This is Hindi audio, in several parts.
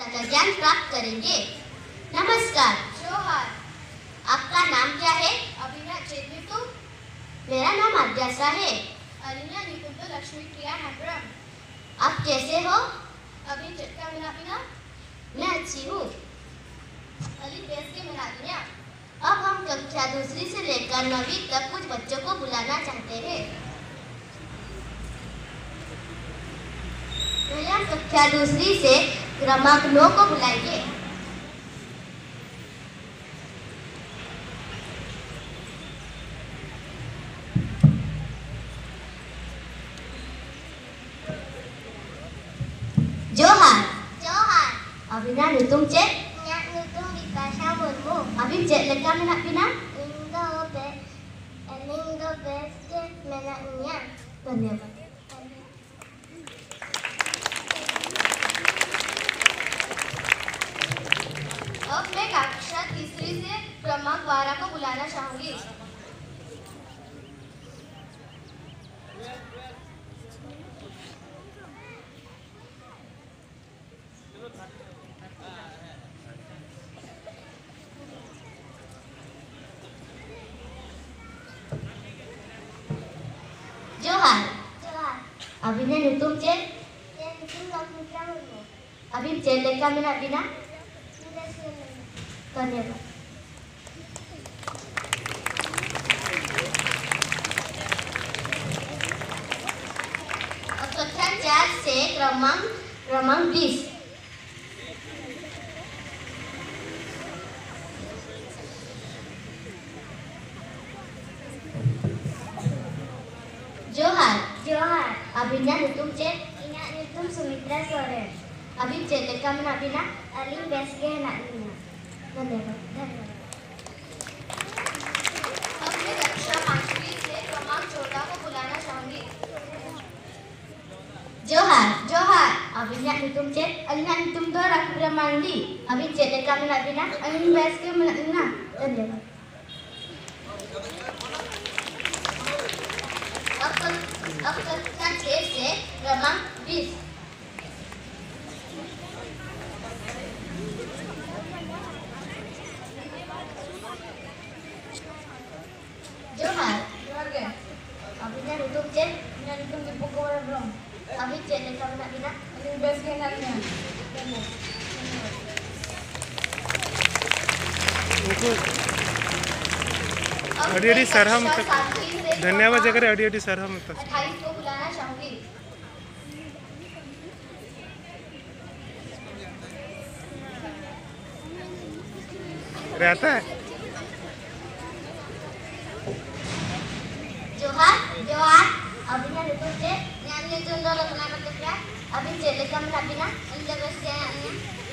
का ज्ञान प्राप्त करेंगे। नमस्कार। जोहार। आपका नाम क्या है? अभिना चेतनितु। मेरा नाम आद्याशा है। अलिन्या निकुंज लक्ष्मी प्रिया हैम्ब्रम। आप कैसे हो? अभी चटका मिला पिना। मैं अच्छी हूँ। अली बेस के मिला दिया। अब हम कक्षा दूसरी से लेकर 9वीं तक कुछ बच्चों को बुलाना चाहते हैं। पहले कक्षा दूसरी से क्रमांक 9 को बुलाएंगे। जोहार। जोहार। अभिना नुतुम चेक नुतुम विकासा मुर्मू। अभी चेक लेका मेना पिना Lindo beste menaknya. धन्यवाद। अब मैं कक्षा तीसरी से क्रमांक 12 को बुलाना चाहूंगी। जोहार। जोहार। अभिनय नुतुम चेक अभी चेक लेका मेना पिना धन्यवाद। अब कक्षा 4 से क्रमांक 20 जोहार। जोहार। अभिनय नुतुम चेक Initum Sumitra Soren. अभी चेक लेका मेना पिना Aling Beske Naknya. धन्यवाद। अब मैं कक्षा 5वीं से क्रमांक 14 को बुलाना चाहूंगी। जोहार। जोहार। अभिनय नुतुम चेक अलिन्या नुतुम तो रखुरा मांडी अभी चेक लेका मेना पिना Aling Beske Menaknya. धन्यवाद। अब कक्षा 6 से क्रमांक 20 जोहार। अभिनय नुतुम चेक Initum Dipukura Brom. अभी चेक लेका मेना पिना Aling Beske Naknya. अड़ी अड़ी सरहा मत धन्यवाद जगह अड़ी अड़ी सरहा मत 28 को बुलाना चाहूंगी। रहता है। जोहार। जोहार। अभिनय नुतुम चेक न्याने चंद्र रखना मतलब अभी चेक लेका मेना पिना Aling Beske Naknya.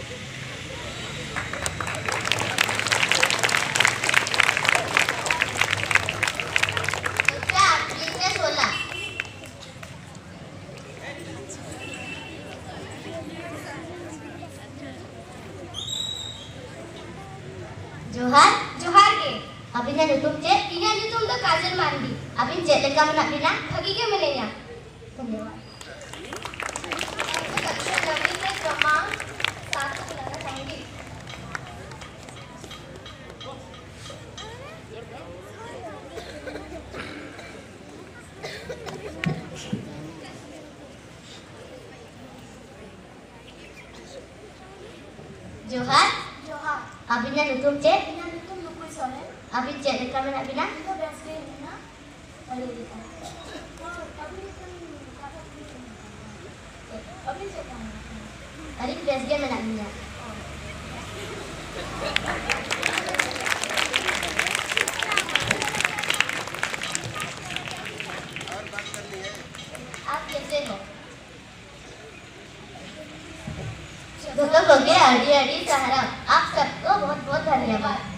कक्षा 8 से 16 जोहार। जोहार के अभिनय नुतुम चेक Ina नुतुम तो काजल मांडी। अभी चेक लेका मेना पिना खगी के मिलेगा। धन्यवाद। कक्षा 9वीं से क्रमांक 7 को बुलाना चाहूंगी। जोहार। जोहार। अभिनय नुतुम चेक Ina नुतुम Lukul Soren. अभी चेक लेका मेना पिना Lindo Beske Naknya. अभी से अरे बेस गया मेना पिना आप कैसे हो? दोस्तों को के अड़ी अड़ी सहारा आप सबको बहुत बहुत धन्यवाद।